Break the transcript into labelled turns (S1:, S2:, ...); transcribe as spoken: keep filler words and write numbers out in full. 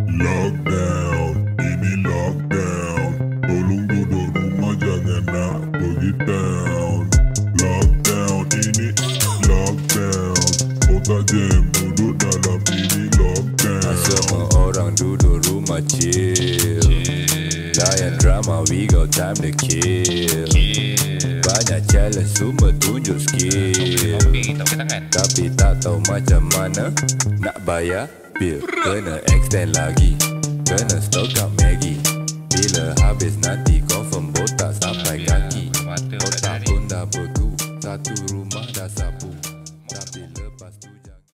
S1: Lockdown, ini lockdown. Tolong duduk rumah jangan nak pergi town. Lockdown, ini lockdown. Otak jam duduk dalam ini lockdown.
S2: Semua orang duduk rumah chill, layan drama, we got time to kill. Banyak challenge, semua tunjuk skill, tapi tak tahu macam mana nak bayar bil. Kena extend lagi, kena stock up Maggi. Bila habis nanti confirm botak sampai kaki. Otak pun dah beku, satu rumah dah sapu, tapi lepas tu